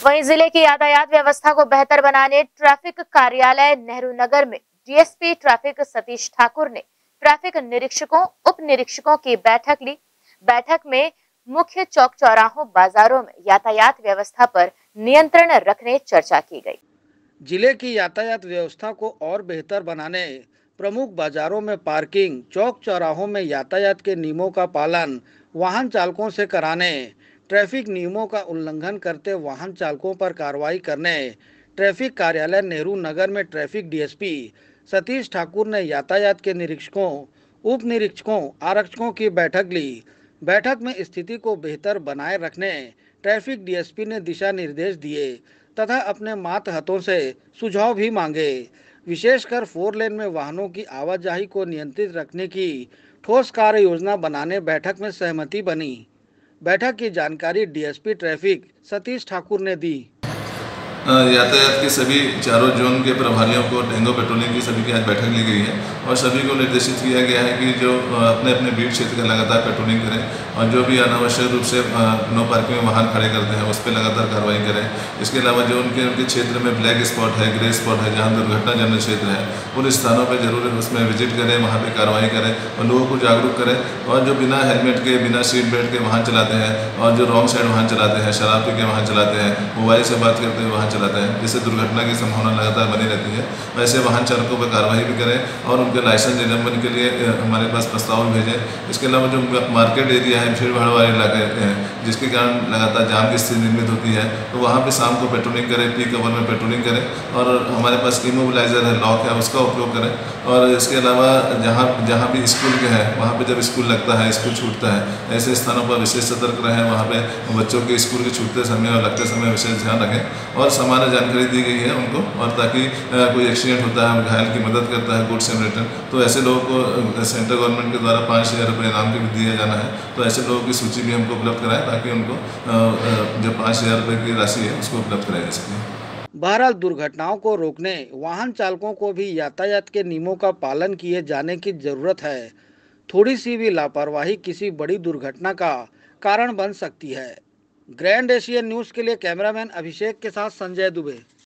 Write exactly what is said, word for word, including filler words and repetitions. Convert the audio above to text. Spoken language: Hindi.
वहीं जिले की यातायात व्यवस्था को बेहतर बनाने ट्रैफिक कार्यालय नेहरू नगर में डीएसपी ट्रैफिक सतीश ठाकुर ने ट्रैफिक निरीक्षकों, उप निरीक्षकों की बैठक ली। बैठक में मुख्य चौक चौराहों, बाजारों में यातायात व्यवस्था पर नियंत्रण रखने चर्चा की गई। जिले की यातायात व्यवस्था को और बेहतर बनाने, प्रमुख बाजारों में पार्किंग, चौक चौराहों में यातायात के नियमों का पालन वाहन चालकों से कराने, ट्रैफिक नियमों का उल्लंघन करते वाहन चालकों पर कार्रवाई करने, ट्रैफिक कार्यालय नेहरू नगर में ट्रैफिक डीएसपी सतीश ठाकुर ने यातायात के निरीक्षकों, उप निरीक्षकों, आरक्षकों की बैठक ली। बैठक में स्थिति को बेहतर बनाए रखने ट्रैफिक डीएसपी ने दिशा निर्देश दिए तथा अपने मातहतों से सुझाव भी मांगे। विशेषकर फोर लेन में वाहनों की आवाजाही को नियंत्रित रखने की ठोस कार्य योजना बनाने बैठक में सहमति बनी। बैठक की जानकारी डीएसपी ट्रैफिक सतीश ठाकुर ने दी। यातायात के सभी चारों जोन के प्रभारियों को डेंगू पेट्रोलिंग की सभी की आज बैठक ली गई है और सभी को निर्देशित किया गया है कि जो अपने अपने बीट क्षेत्र का लगातार पेट्रोलिंग करें और जो भी अनावश्यक रूप से नो पार्किंग में वाहन खड़े करते हैं उस पर लगातार कार्रवाई करें। इसके अलावा जो उनके उनके क्षेत्र में ब्लैक स्पॉट है, ग्रे स्पॉट है, जहाँ दुर्घटना जन्य क्षेत्र है, उन स्थानों पर जरूर उसमें विजिट करें, वहाँ पर कार्रवाई करें और लोगों को जागरूक करें। और जो बिना हेलमेट के, बिना सीट बेल्ट के वाहन चलाते हैं और जो रॉन्ग साइड वाहन चलाते हैं, शराब पी के वाहन चलाते हैं, मोबाइल से बात करते हुए वाहन चलाते हैं, जिससे दुर्घटना की संभावना लगातार बनी रहती है, वैसे वाहन चालकों पर कार्रवाई भी करें और उनके लाइसेंस निलंबन के लिए हमारे पास प्रस्ताव भेजें। इसके अलावा जो मार्केट एरिया है, भीड़ भाड़ वाले इलाके हैं, जिसके कारण लगातार जाम की स्थिति निर्मित होती है, तो वहाँ पे शाम को पेट्रोलिंग करें, पीक आवर में पेट्रोलिंग करें और हमारे पास इमोबिलाइजर है, लॉक है, उसका उपयोग करें। और इसके अलावा जहाँ जहाँ भी स्कूल के हैं, वहाँ पे जब स्कूल लगता है, स्कूल छूटता है, ऐसे स्थानों पर विशेष सतर्क रहें। वहाँ पे बच्चों के स्कूल के छूटते समय और लगते समय विशेष ध्यान रखें और सामान्य जानकारी दी गई है उनको। और ताकि कोई एक्सीडेंट होता है, घायल की मदद करता है गुड सैमरिटन, तो ऐसे लोगों को सेंट्रल गवर्नमेंट के द्वारा पाँच हज़ार रुपये इनाम भी दिया जाना है। तो ऐसे लोगों की सूची भी हमको उपलब्ध कराएं ताकि उनको जो पाँच हज़ार रुपये की राशि है उसको उपलब्ध कराई जा सके। बहरहाल दुर्घटनाओं को रोकने वाहन चालकों को भी यातायात के नियमों का पालन किए जाने की जरूरत है। थोड़ी सी भी लापरवाही किसी बड़ी दुर्घटना का कारण बन सकती है। ग्रैंड एशियन न्यूज़ के लिए कैमरामैन अभिषेक के साथ संजय दुबे।